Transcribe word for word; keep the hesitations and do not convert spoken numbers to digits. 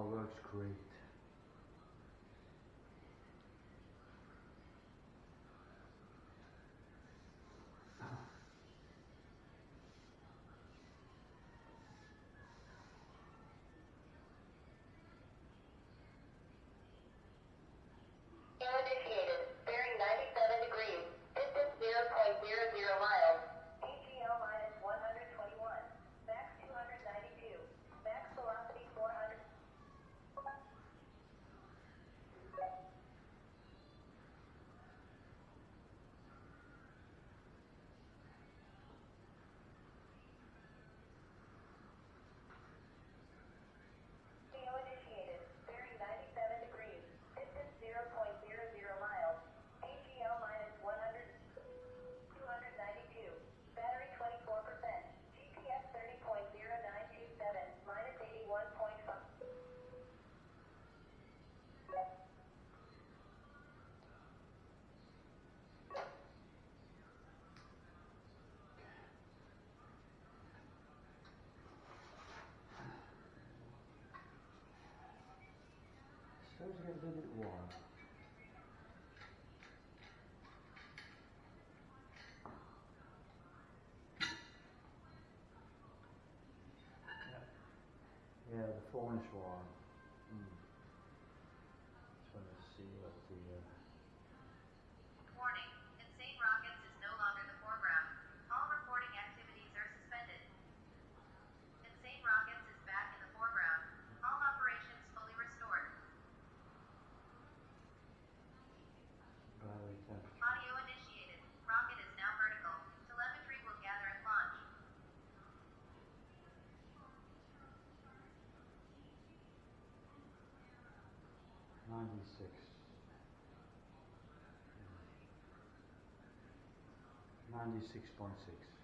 all works great. Initiated, bearing ninety-seven degrees, distance zero point zero zero miles, A G L minus one hundred twenty-one, max two hundred ninety-two, max velocity four hundred. Geo initiated, bearing ninety-seven degrees, distance zero point zero zero miles, A G L minus one hundred, two hundred ninety-two, battery twenty-four percent, G P S thirty point zero nine two seven, minus eighty-one point five. Starting to get a little bit warm. Yeah, the phone is warm. Mm. Just want to see what the. Uh, Warning, Insane Rockets is no longer the foreground. All reporting activities are suspended. Insane Rockets is back in the foreground. All operations fully restored. battery temperature. Audio initiated. Rocket is now vertical. Telemetry will gather at launch. ninety-six. ninety-six point six.